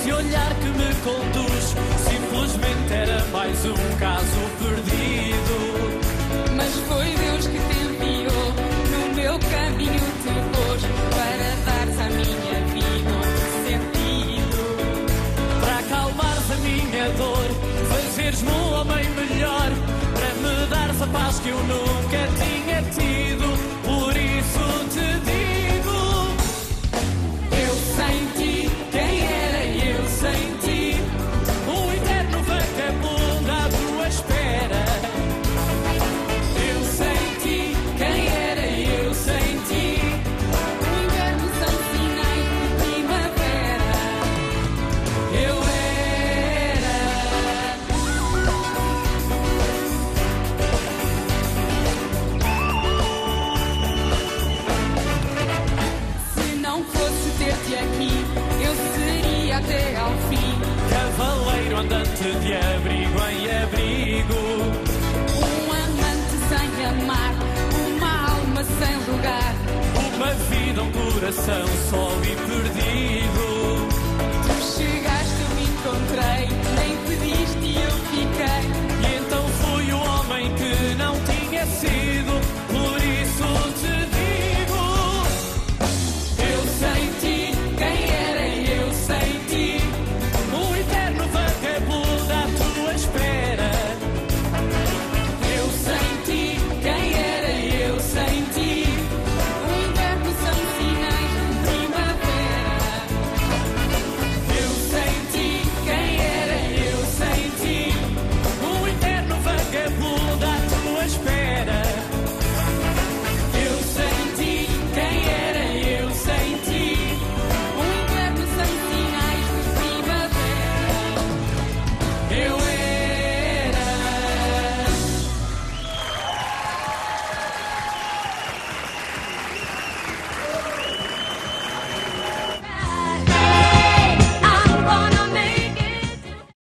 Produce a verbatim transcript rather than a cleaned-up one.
esse olhar que me conduz simplesmente era mais um caso perdido. Mas foi Deus que te enviou no meu caminho de luz para dares à minha vida um sentido, para acalmares a minha dor, fazeres-me um homem melhor, para me dares a paz que eu nunca tinha tido. Por isso te digo, eu sem ti, quem era eu sem ti? O eterno vagabundo à tua espera. Eu sem ti, quem era eu sem ti? o inverno sem sinais de primavera. Eu era. Se não fosse ter-te aqui, eu seria até ao fim Cavaleiro andante de abrigo em abrigo. um amante sem amar, uma alma sem lugar. Uma vida, um coração só e perdido.